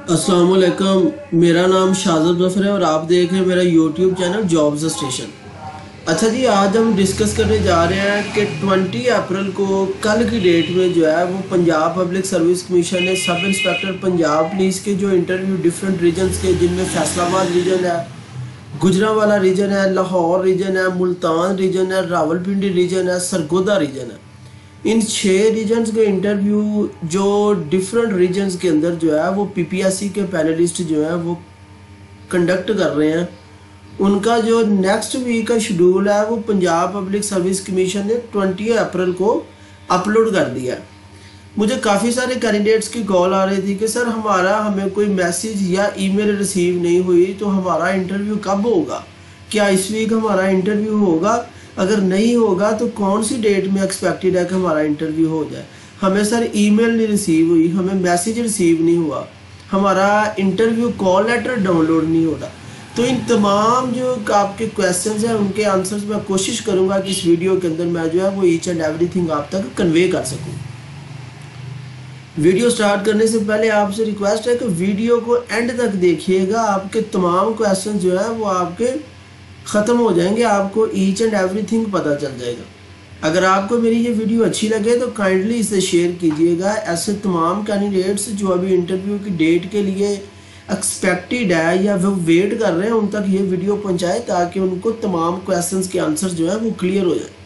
अस्सलाम वालेकुम। मेरा नाम शाहज़ब ज़फ़र है और आप देख रहे हैं मेरा यूट्यूब चैनल जॉब्स स्टेशन। अच्छा जी, आज हम डिस्कस करने जा रहे हैं कि 20 अप्रैल को कल की डेट में जो है वो पंजाब पब्लिक सर्विस कमीशन ने सब इंस्पेक्टर पंजाब पुलिस के जो इंटरव्यू डिफरेंट रीजन्स के, जिनमें फैसलाबाद रीजन है, गुजरांवाला रीजन है, लाहौर रीजन है, मुल्तान रीजन है, रावलपिंडी रीजन है, सरगोदा रीजन है, इन 6 रीजन्स के इंटरव्यू जो डिफरेंट रीजन्स के अंदर जो है वो पीपीएससी के पैनलिस्ट जो है वो कंडक्ट कर रहे हैं, उनका जो नेक्स्ट वीक का शेड्यूल है वो पंजाब पब्लिक सर्विस कमीशन ने 20 अप्रैल को अपलोड कर दिया है। मुझे काफ़ी सारे कैंडिडेट्स की कॉल आ रही थी कि सर हमें कोई मैसेज या ईमेल रिसीव नहीं हुई, तो हमारा इंटरव्यू कब होगा, क्या इस वीक हमारा इंटरव्यू होगा, अगर नहीं होगा तो कौन सी डेट में एक्सपेक्टेड है कि हमारा इंटरव्यू हो जाए। हमें सर ईमेल नहीं रिसीव हुई, हमें मैसेज रिसीव नहीं हुआ, हमारा इंटरव्यू कॉल लेटर डाउनलोड नहीं हो रहा। तो इन तमाम जो आपके क्वेश्चंस हैं उनके आंसर्स मैं कोशिश करूंगा कि इस वीडियो के अंदर मैं जो है वो ईच एंड एवरीथिंग आप तक कन्वे कर सकूं। वीडियो स्टार्ट करने से पहले आपसे रिक्वेस्ट है कि वीडियो को एंड तक देखिएगा, आपके तमाम क्वेश्चन जो है वो आपके ख़त्म हो जाएंगे, आपको ईच एंड एवरीथिंग पता चल जाएगा। अगर आपको मेरी ये वीडियो अच्छी लगे तो काइंडली इसे शेयर कीजिएगा। ऐसे तमाम कैंडिडेट्स जो अभी इंटरव्यू की डेट के लिए एक्सपेक्टेड है या वो वेट कर रहे हैं, उन तक ये वीडियो पहुंचाए ताकि उनको तमाम क्वेश्चंस के आंसर जो है वो क्लियर हो जाए।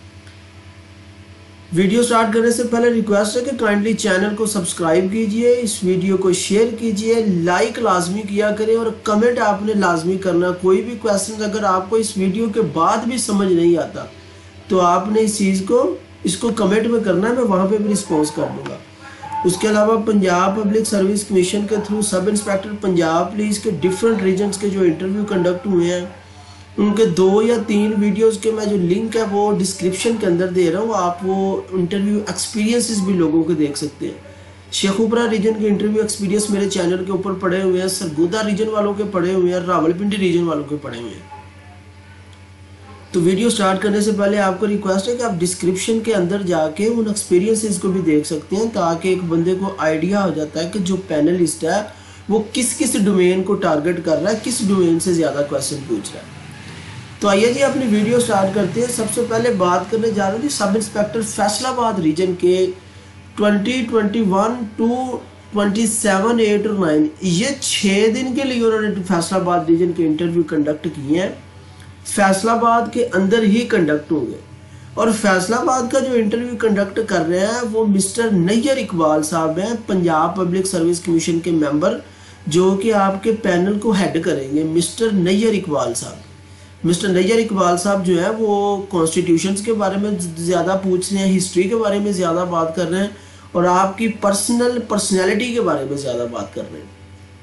वीडियो स्टार्ट करने से पहले रिक्वेस्ट है कि काइंडली चैनल को सब्सक्राइब कीजिए, इस वीडियो को शेयर कीजिए, लाइक लाजमी किया करें और कमेंट आपने लाजमी करना। कोई भी क्वेश्चन अगर आपको इस वीडियो के बाद भी समझ नहीं आता तो आपने इस चीज़ को इसको कमेंट में करना है, मैं वहाँ पे भी रिस्पॉन्स कर दूँगा। उसके अलावा पंजाब पब्लिक सर्विस कमीशन के through sub inspector Punjab police के डिफरेंट रीजन्स के जो इंटरव्यू कंडक्ट हुए हैं उनके 2 या 3 वीडियोस के मैं जो लिंक है वो डिस्क्रिप्शन के अंदर दे रहा हूँ, आप वो इंटरव्यू एक्सपीरियंसेस भी लोगों के देख सकते हैं। शेखुपुरा रीजन के इंटरव्यू एक्सपीरियंस मेरे चैनल के ऊपर पड़े हुए हैं, सरगोदा रीजन वालों के पड़े हुए हैं, रावलपिंडी रीजन वालों के पड़े हुए हैं। तो वीडियो स्टार्ट करने से पहले आपको रिक्वेस्ट है कि आप डिस्क्रिप्शन के अंदर जाके उन एक्सपीरियंसेस को भी देख सकते हैं, ताकि एक बंदे को आइडिया हो जाता है कि जो पैनलिस्ट है वो किस किस डोमेन को टारगेट कर रहा है, किस डोमेन से ज़्यादा क्वेश्चन पूछ रहा है। तो आइए जी अपनी वीडियो स्टार्ट करते हैं। सबसे पहले बात करने जा रहे हैं जी सब इंस्पेक्टर फैसलाबाद रीजन के 2021 टू 27, 8 और 9 ये 6 दिन के लिए उन्होंने फैसलाबाद रीजन के इंटरव्यू कंडक्ट किए हैं। फैसलाबाद के अंदर ही कंडक्ट होंगे और फैसलाबाद का जो इंटरव्यू कंडक्ट कर रहे हैं वो मिस्टर नैयर इकबाल साहब हैं, पंजाब पब्लिक सर्विस कमीशन के मेंबर, जो कि आपके पैनल को हेड करेंगे। मिस्टर नैयर इकबाल साहब जो है वो कॉन्स्टिट्यूशंस के बारे में ज़्यादा पूछ रहे हैं, हिस्ट्री के बारे में ज़्यादा बात कर रहे हैं और आपकी पर्सनैलिटी के बारे में ज़्यादा बात कर रहे हैं।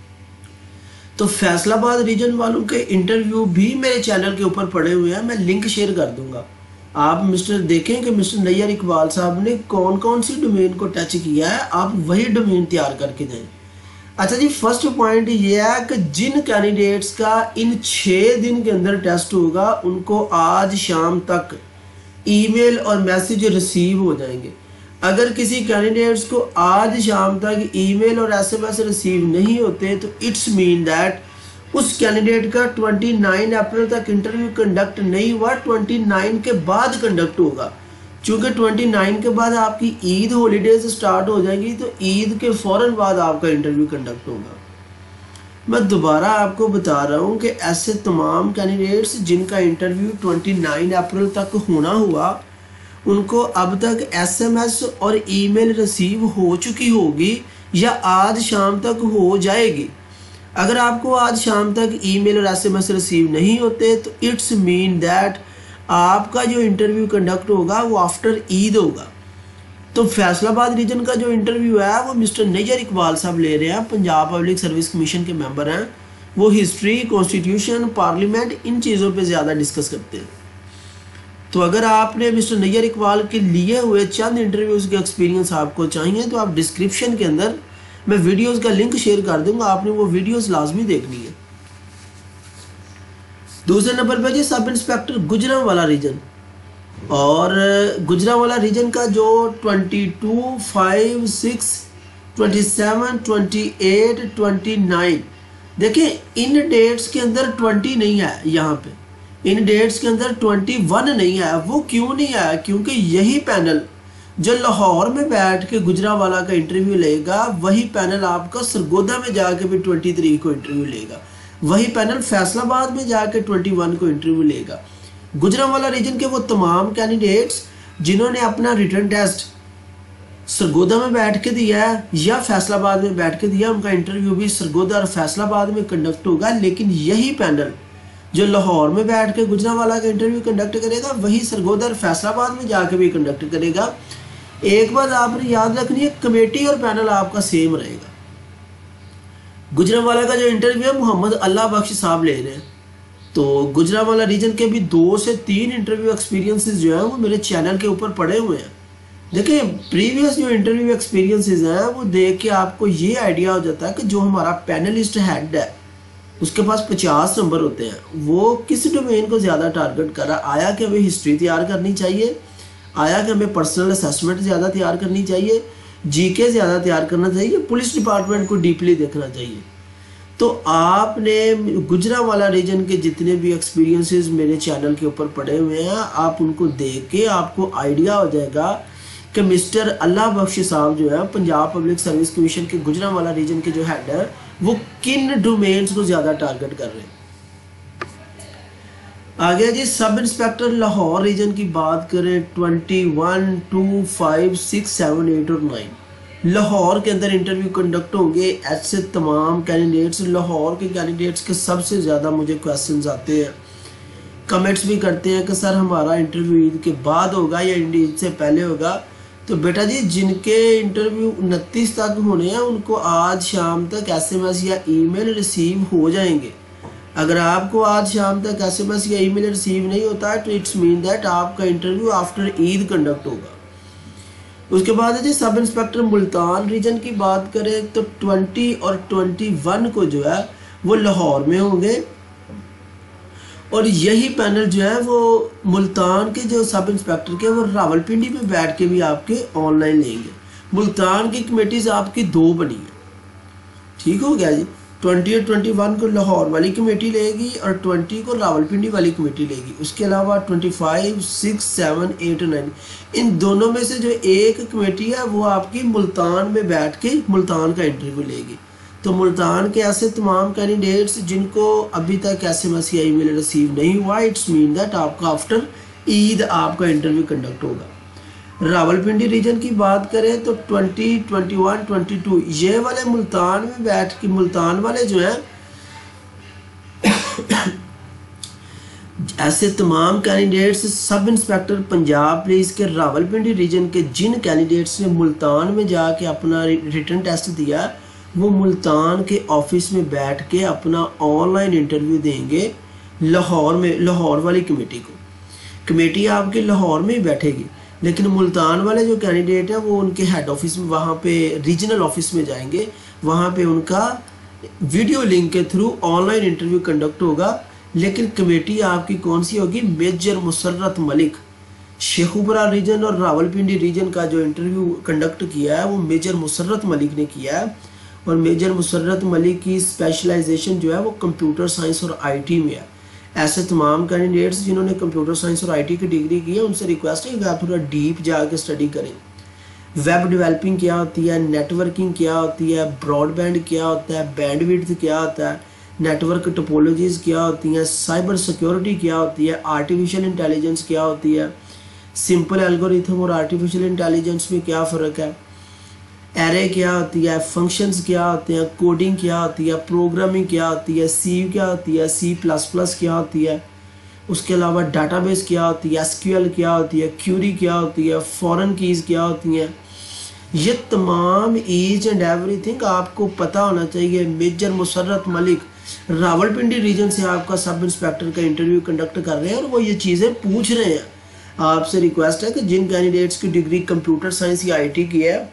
तो फैसलाबाद रीजन वालों के इंटरव्यू भी मेरे चैनल के ऊपर पड़े हुए हैं, मैं लिंक शेयर कर दूंगा। आप देखें कि मिस्टर नैयर इकबाल साहब ने कौन कौन सी डोमेन को टच किया है, आप वही डोमेन तैयार करके दें। अच्छा जी, फर्स्ट पॉइंट ये है कि जिन कैंडिडेट्स का इन 6 दिन के अंदर टेस्ट होगा उनको आज शाम तक ईमेल और मैसेज रिसीव हो जाएंगे। अगर किसी कैंडिडेट्स को आज शाम तक ईमेल और एसएमएस रिसीव नहीं होते तो इट्स मीन दैट उस कैंडिडेट का 29 अप्रैल तक इंटरव्यू कंडक्ट नहीं हुआ, 29 के बाद कंडक्ट होगा। चूँकि 29 के बाद आपकी ईद हॉलीडेज स्टार्ट हो जाएगी तो ईद के फ़ौरन बाद आपका इंटरव्यू कंडक्ट होगा। मैं दोबारा आपको बता रहा हूँ कि ऐसे तमाम कैंडिडेट्स जिनका इंटरव्यू 29 अप्रैल तक होना हुआ उनको अब तक एसएमएस और ईमेल रिसीव हो चुकी होगी या आज शाम तक हो जाएगी। अगर आपको आज शाम तक ईमेल और एसएमएस रिसीव नहीं होते तो इट्स मीन दैट आपका जो इंटरव्यू कंडक्ट होगा वो आफ्टर ईद होगा। तो फैसलाबाद रीजन का जो इंटरव्यू है वो मिस्टर नैयर इकबाल साहब ले रहे हैं, पंजाब पब्लिक सर्विस कमीशन के मेंबर हैं। वो हिस्ट्री, कॉन्स्टिट्यूशन, पार्लियामेंट इन चीज़ों पे ज़्यादा डिस्कस करते हैं। तो अगर आपने मिस्टर नैयर इकबाल के लिए हुए चंद इंटरव्यूज़ के एक्सपीरियंस आपको चाहिए तो आप डिस्क्रिप्शन के अंदर मैं वीडियोज़ का लिंक शेयर कर दूँगा, आपने वो वीडियोज़ लाजमी देखनी है। दूसरे नंबर पर जी सब इंस्पेक्टर गुजरांवाला रीजन, और गुजरांवाला रीजन का जो 22, 5, 6 27, 28, 29। देखिए इन डेट्स के अंदर 20 नहीं है, यहाँ पे इन डेट्स के अंदर 21 नहीं है। वो क्यों नहीं आया? क्योंकि यही पैनल जो लाहौर में बैठ के गुजरावाला का इंटरव्यू लेगा, वही पैनल आपका सरगोदा में जाके भी 23 को इंटरव्यू लेगा, वही पैनल फैसलाबाद में जाके 21 को इंटरव्यू लेगा। गुजरावाला रीजन के वो तमाम कैंडिडेट्स जिन्होंने अपना रिटर्न टेस्ट सरगोदा में बैठ के दिया है या फैसलाबाद में बैठ के दिया, उनका इंटरव्यू भी सरगोदा और फैसलाबाद में कंडक्ट होगा। लेकिन यही पैनल जो लाहौर में बैठ के गुजरावाला का इंटरव्यू कंडक्ट करेगा, वही सरगोदा और फैसलाबाद में जाके भी कंडक्ट करेगा। एक बात आपने याद रखनी है, कमेटी और पैनल आपका सेम रहेगा। गुजरावाला का जो इंटरव्यू है मोहम्मद अल्लाह बख्श साहब ले रहे हैं, तो गुजरावाला रीजन के भी 2 से 3 इंटरव्यू एक्सपीरियंसेस जो है वो मेरे चैनल के ऊपर पड़े हुए हैं। देखिए प्रीवियस जो इंटरव्यू एक्सपीरियंसेस हैं वो देख के आपको ये आइडिया हो जाता है कि जो हमारा पैनलिस्ट हेड है उसके पास 50 नंबर होते हैं, वो किस डोमेन को ज़्यादा टारगेट कर रहा है। आया कि हमें हिस्ट्री तैयार करनी चाहिए, आया कि हमें पर्सनल असेसमेंट ज़्यादा तैयार करनी चाहिए, जीके ज़्यादा तैयार करना चाहिए, पुलिस डिपार्टमेंट को डीपली देखना चाहिए। तो आपने गुजरावाला रीजन के जितने भी एक्सपीरियंसेस मेरे चैनल के ऊपर पड़े हुए हैं, आप उनको देख के आपको आइडिया हो जाएगा कि मिस्टर अल्लाह बख्श साहब जो है पंजाब पब्लिक सर्विस कमीशन के गुजरावाला रीजन के जो हेड है वो किन डोमेन्स को ज़्यादा टारगेट कर रहे हैं। आगे जी सब इंस्पेक्टर लाहौर रीजन की बात करें, 21, 2, 5, 6, 7, 8 और 9 लाहौर के अंदर इंटरव्यू कंडक्ट होंगे। ऐसे तमाम कैंडिडेट्स, लाहौर के कैंडिडेट्स के सबसे ज़्यादा मुझे क्वेश्चंस आते हैं, कमेंट्स भी करते हैं कि सर हमारा इंटरव्यू ईद के बाद होगा या ईद से पहले होगा। तो बेटा जी जिनके इंटरव्यू 29 तक होने हैं उनको आज शाम तक SMS या ईमेल रिसीव हो जाएंगे। अगर आपको आज शाम तक SMS या ईमेल रिसीव नहीं होता है तो इट्स मीन दैट आपका इंटरव्यू आफ्टर ईद कंडक्ट होगा। उसके बाद है जी सब इंस्पेक्टर मुल्तान रीजन की बात करें तो 20 और 21 को जो है वो लाहौर में होंगे, और यही पैनल जो है वो मुल्तान के जो सब इंस्पेक्टर के वो रावलपिंडी में बैठ के भी आपके ऑनलाइन लेंगे। मुल्तान की कमेटीज आपकी 2 बनी है, ठीक हो गया जी। 20 और 21 को लाहौर वाली कमेटी लेगी और 20 को रावलपिंडी वाली कमेटी लेगी। उसके अलावा 25, 6, 7, 8 और 9 इन दोनों में से जो एक कमेटी है वो आपकी मुल्तान में बैठ के मुल्तान का इंटरव्यू लेगी। तो मुल्तान के ऐसे तमाम कैंडिडेट्स जिनको अभी तक SMS या ईमेल रिसीव नहीं हुआ, इट्स मीन दैट आपका आफ्टर ईद आपका इंटरव्यू कंडक्ट होगा। रावलपिंडी रीजन की बात करें तो 20, 21, 22 ये वाले मुल्तान में बैठ के, मुल्तान वाले जो हैं ऐसे तमाम कैंडिडेट्स सब इंस्पेक्टर पंजाब पुलिस के रावलपिंडी रीजन के जिन कैंडिडेट्स ने मुल्तान में जाके अपना रिटर्न टेस्ट दिया वो मुल्तान के ऑफिस में बैठ के अपना ऑनलाइन इंटरव्यू देंगे लाहौर में, लाहौर वाली कमेटी को। कमेटी आपके लाहौर में ही बैठेगी, लेकिन मुल्तान वाले जो कैंडिडेट हैं वो उनके हेड ऑफिस में, वहाँ पे रीजनल ऑफिस में जाएंगे, वहाँ पे उनका वीडियो लिंक के थ्रू ऑनलाइन इंटरव्यू कंडक्ट होगा। लेकिन कमेटी आपकी कौन सी होगी? मेजर मुसर्रत मलिक। शेखुपुरा रीजन और रावलपिंडी रीजन का जो इंटरव्यू कंडक्ट किया है वो मेजर मुसर्रत मलिक ने किया है, और मेजर मुसर्रत मलिक की स्पेशलाइजेशन जो है वो कंप्यूटर साइंस और IT में है। ऐसे तमाम कैंडिडेट्स जिन्होंने कंप्यूटर साइंस और IT की डिग्री की है उनसे रिक्वेस्ट है कि आप थोड़ा डीप जाकर स्टडी करें। वेब डेवलपिंग क्या होती है, नेटवर्किंग क्या होती है, ब्रॉडबैंड क्या होता है, बैंडविड्थ क्या होता है, नेटवर्क टोपोलॉजीज़ क्या होती हैं, साइबर सिक्योरिटी क्या होती है, आर्टिफिशियल इंटेलिजेंस क्या होती है, सिंपल एल्गोरिथम और आर्टिफिशियल इंटेलिजेंस में क्या फ़र्क है, एरे क्या होती है, फंक्शंस क्या होते हैं, कोडिंग क्या होती है, प्रोग्रामिंग क्या होती है, सी क्या होती है, C++ क्या होती है, उसके अलावा डाटाबेस क्या होती है, SQL क्या होती है, क्यूरी क्या होती है, फॉरेन कीज़ क्या होती हैं। ये तमाम ईच एंड एवरीथिंग आपको पता होना चाहिए। मेजर मुसर्रत मलिक रावलपिंडी रीजन से आपका सब इंस्पेक्टर का इंटरव्यू कंडक्ट कर रहे हैं और वो ये चीज़ें पूछ रहे हैं। आपसे रिक्वेस्ट है कि जिन कैंडिडेट्स की डिग्री कंप्यूटर साइंस या IT की है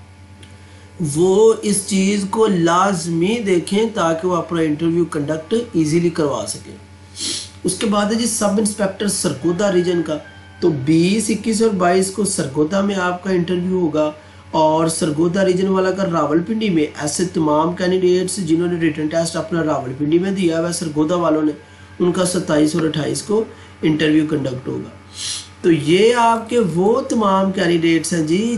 वो इस चीज़ को लाजमी देखें ताकि वो अपना इंटरव्यू कंडक्ट इजीली करवा सकें। उसके बाद है जी सब इंस्पेक्टर सरगोदा रीजन का, तो 20, 21 और 22 को सरगोदा में आपका इंटरव्यू होगा और सरगोदा रीजन वाला का रावलपिंडी में। ऐसे तमाम कैंडिडेट्स जिन्होंने रिटन टेस्ट अपना रावलपिंडी में दिया हुआ सरगोदा वालों ने, उनका 27 और 28 को इंटरव्यू कंडक्ट होगा। तो ये आपके वो तमाम कैंडिडेट्स हैं जी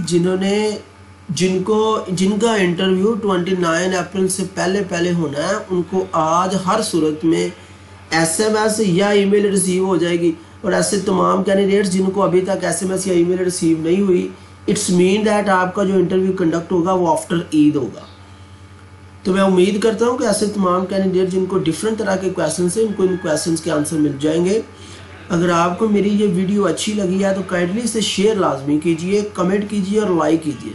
जिनका इंटरव्यू 29 अप्रैल से पहले होना है। उनको आज हर सूरत में SMS या ईमेल रिसीव हो जाएगी। और ऐसे तमाम कैंडिडेट्स जिनको अभी तक SMS या ईमेल रिसीव नहीं हुई, इट्स मीन दैट आपका जो इंटरव्यू कंडक्ट होगा वो आफ्टर ईद होगा। तो मैं उम्मीद करता हूँ कि ऐसे तमाम कैंडिडेट जिनको डिफरेंट तरह के क्वेश्चन हैं, उनको इन क्वेश्चन के आंसर मिल जाएंगे। अगर आपको मेरी ये वीडियो अच्छी लगी है तो काइंडली इसे शेयर लाजमी कीजिए, कमेंट कीजिए और लाइक कीजिए।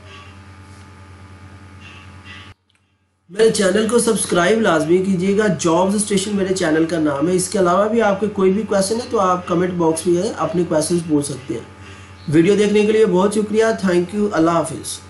मेरे चैनल को सब्सक्राइब लाजमी कीजिएगा। जॉब्स स्टेशन मेरे चैनल का नाम है। इसके अलावा भी आपके कोई भी क्वेश्चन है तो आप कमेंट बॉक्स में अपने क्वेश्चन पूछ सकते हैं। वीडियो देखने के लिए बहुत शुक्रिया। Thank you. अल्लाह हाफिज़।